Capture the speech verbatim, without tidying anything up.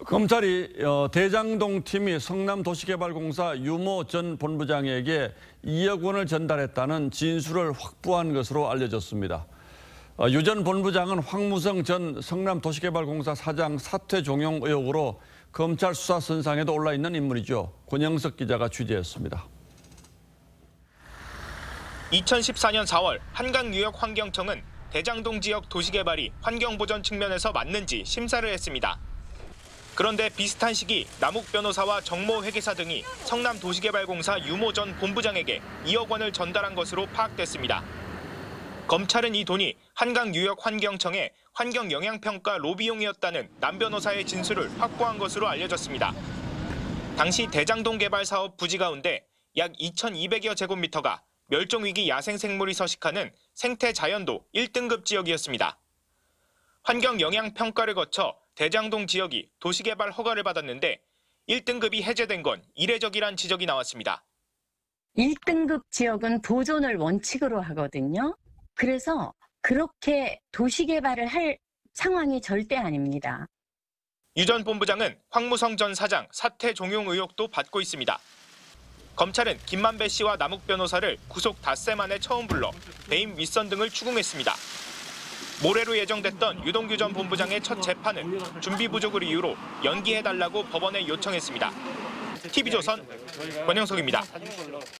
검찰이 어, 대장동 팀이 성남도시개발공사 유모 전 본부장에게 이억 원을 전달했다는 진술을 확보한 것으로 알려졌습니다. 어, 유 전 본부장은 황무성 전 성남도시개발공사 사장 사퇴 종용 의혹으로 검찰 수사 선상에도 올라 있는 인물이죠. 권영석 기자가 취재했습니다. 이천십사 년 사월 한강유역환경청은 대장동 지역 도시개발이 환경보전 측면에서 맞는지 심사를 했습니다. 그런데 비슷한 시기 남욱 변호사와 정모 회계사 등이 성남도시개발공사 유모 전 본부장에게 이억 원을 전달한 것으로 파악됐습니다. 검찰은 이 돈이 한강유역환경청의 환경영향평가 로비용이었다는 남 변호사의 진술을 확보한 것으로 알려졌습니다. 당시 대장동 개발 사업 부지 가운데 약 이천이백여 제곱미터가 멸종위기 야생생물이 서식하는 생태자연도 일 등급 지역이었습니다. 환경영향평가를 거쳐 대장동 지역이 도시개발 허가를 받았는데 일 등급이 해제된 건 이례적이란 지적이 나왔습니다. 일 등급 지역은 보존을 원칙으로 하거든요. 그래서 그렇게 도시개발을 할 상황이 절대 아닙니다. 유 전 본부장은 황무성 전 사장 사퇴 종용 의혹도 받고 있습니다. 검찰은 김만배 씨와 남욱 변호사를 구속 닷새 만에 처음 불러 배임 윗선 등을 추궁했습니다. 모레로 예정됐던 유동규 전 본부장의 첫 재판은 준비 부족을 이유로 연기해달라고 법원에 요청했습니다. 티비조선 권영석입니다.